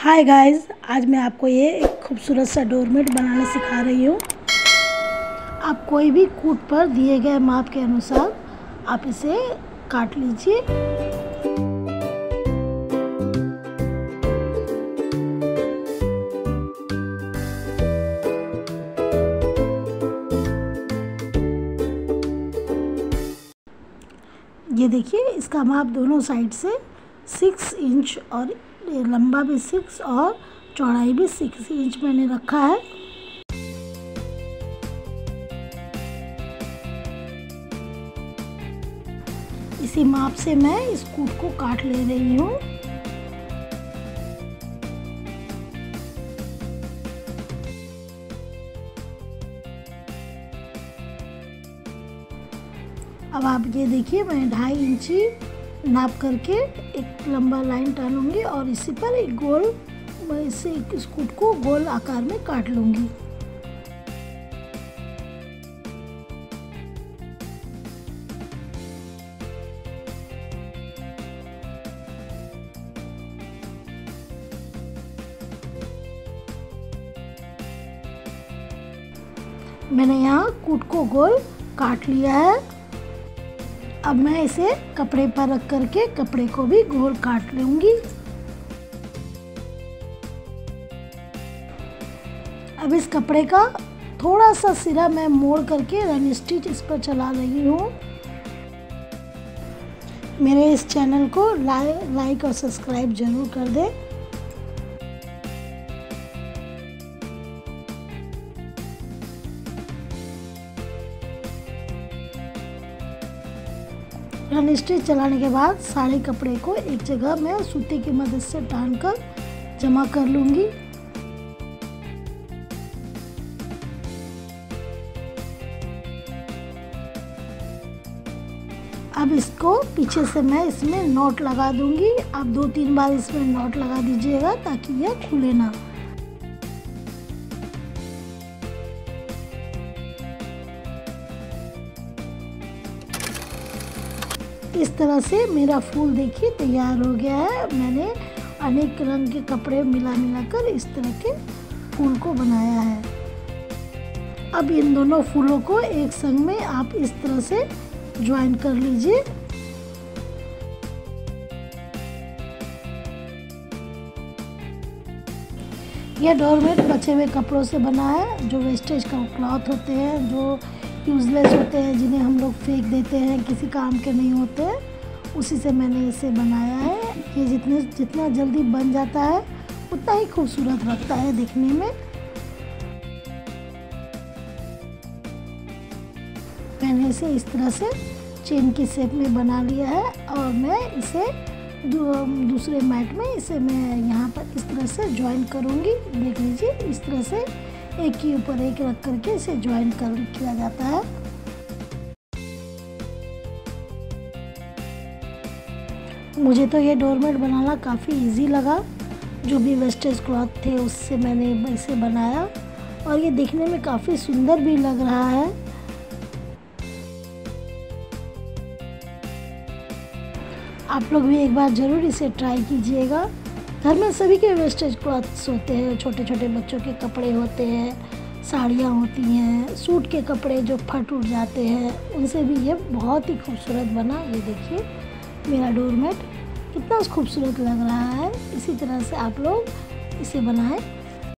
Hi guys, आज मैं आपको ये एक खूबसूरत सा डोरमेट बनाना सिखा रही हूँ। आप कोई भी कूट पर दिए गए माप के अनुसार आप इसे काट लीजिए। ये देखिए, इसका माप दोनों साइड से 6 इंच और लंबा भी 6 और चौड़ाई भी 6 इंच मैंने रखा है। इसी माप से मैं इस कूट को काट ले रही हूँ। अब आप ये देखिए, मैं 2.5 इंची नाप करके एक लंबा लाइन डालूंगी और इसी पर एक गोल, मैं इसे इस कूट को गोल आकार में काट लूंगी। मैंने यहाँ कूट को गोल काट लिया है। अब मैं इसे कपड़े पर रख करके कपड़े को भी गोल काट लूंगी। अब इस कपड़े का थोड़ा सा सिरा मैं मोड़ करके रन स्टिच इस पर चला रही हूँ। मेरे इस चैनल को लाइक और सब्सक्राइब जरूर कर दें। रन स्टिच चलाने के बाद सारे कपड़े को एक जगह मैं सूती की मदद से टानकर जमा कर लूंगी। अब इसको पीछे से मैं इसमें नॉट लगा दूंगी। आप 2-3 बार इसमें नॉट लगा दीजिएगा ताकि यह खुले ना। इस तरह से मेरा फूल देखिए तैयार हो गया है। मैंने अनेक रंग के कपड़े मिला कर इस तरह के फूल को बनाया है। अब इन दोनों फूलों को एक संग में आप इस तरह से ज्वाइन कर लीजिए। यह डोरमेट बचे हुए कपड़ों से बना है, जो वेस्टेज का क्लॉथ होते हैं, जो यूज़लेस होते हैं, जिन्हें हम लोग फेंक देते हैं, किसी काम के नहीं होते हैं, उसी से मैंने इसे बनाया है। ये जितना जल्दी बन जाता है उतना ही खूबसूरत लगता है दिखने में। मैंने इसे इस तरह से चेन की शेप में बना लिया है और मैं इसे दूसरे मैट में इसे मैं यहाँ पर इस तरह से ज्वाइन करूँगी। देख लीजिए, इस तरह से एक के ऊपर एक रख करके इसे ज्वाइन किया जाता है। मुझे तो ये डोरमेट बनाना काफ़ी इजी लगा। जो भी वेस्टेज क्लॉथ थे उससे मैंने इसे बनाया और ये दिखने में काफ़ी सुंदर भी लग रहा है। आप लोग भी एक बार ज़रूर इसे ट्राई कीजिएगा। घर में सभी के वेस्टेज क्लॉथ्स होते हैं, छोटे छोटे बच्चों के कपड़े होते हैं, साड़ियाँ होती हैं, सूट के कपड़े जो फट उठ जाते हैं, उनसे भी ये बहुत ही खूबसूरत बना। ये देखिए मेरा डोरमेट कितना खूबसूरत लग रहा है। इसी तरह से आप लोग इसे बनाएं।